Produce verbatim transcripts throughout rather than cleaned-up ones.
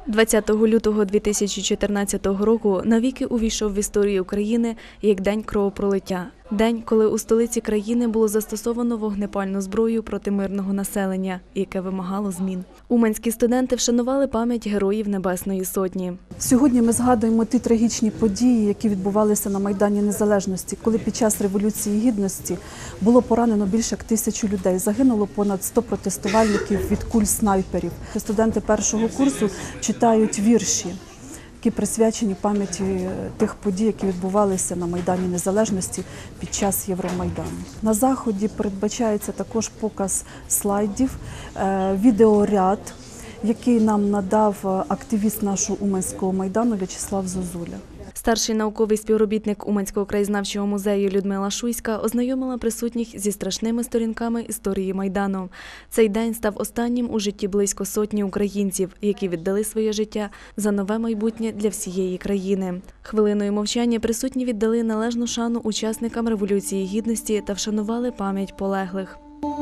двадцятого лютого дві тисячі чотирнадцятого року навіки увійшов в історію України як День кровопролиття. День, коли у столиці країни було застосовано вогнепальну зброю проти мирного населення, яке вимагало змін. Уманські студенти вшанували пам'ять героїв Небесної Сотні. Сьогодні ми згадуємо ті трагічні події, які відбувалися на Майдані Незалежності, коли під час Революції Гідності було поранено більше як тисячу людей, загинуло понад сто протестувальників від куль снайперів. Студенти першого курсу читають вірші, які присвячені пам'яті тих подій, які відбувалися на Майдані Незалежності під час Євромайдану. На заході передбачається також показ слайдів, відеоряд, який нам надав активіст нашого Уманського Майдану В'ячеслав Зозуля. Старший науковий співробітник Уманського краєзнавчого музею Людмила Шуйська ознайомила присутніх зі страшними сторінками історії Майдану. Цей день став останнім у житті близько сотні українців, які віддали своє життя за нове майбутнє для всієї країни. Хвилиною мовчання присутні віддали належну шану учасникам Революції Гідності та вшанували пам'ять полеглих.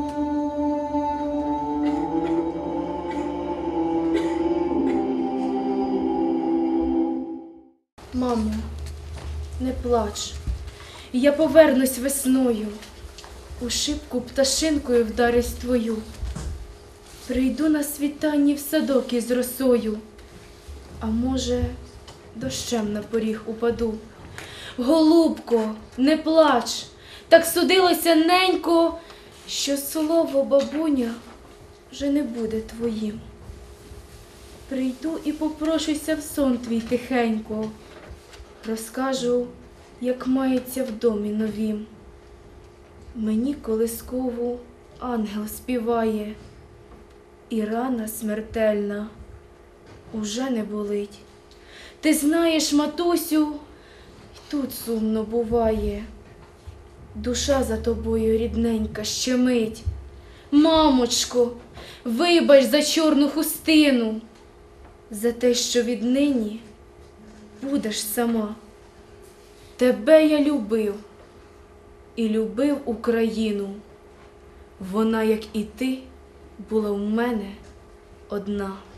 Мамо, не плач, я повернусь весною, у шибку пташинкою вдарюсь твою. Прийду на світанні в садок із росою, а може, дощем на поріг упаду. Голубко, не плач, так судилося ненько, що слово бабуня вже не буде твоїм. Прийду і попрошуся в сон твій тихенько, розкажу, як мається в домі новім. Мені колискову ангел співає, і рана смертельна уже не болить. Ти знаєш, матусю, й тут сумно буває, душа за тобою рідненька щемить. Мамочко, вибач за чорну хустину, за те, що віднині будеш сама. Тебе я любив і любив Україну. Вона, як і ти, була в мене одна.